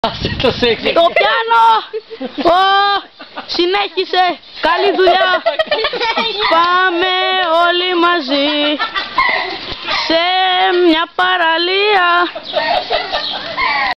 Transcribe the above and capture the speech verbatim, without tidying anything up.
Το πιάνο! Ω, συνέχισε! Καλή δουλειά! Πάμε όλοι μαζί σε μια παραλία.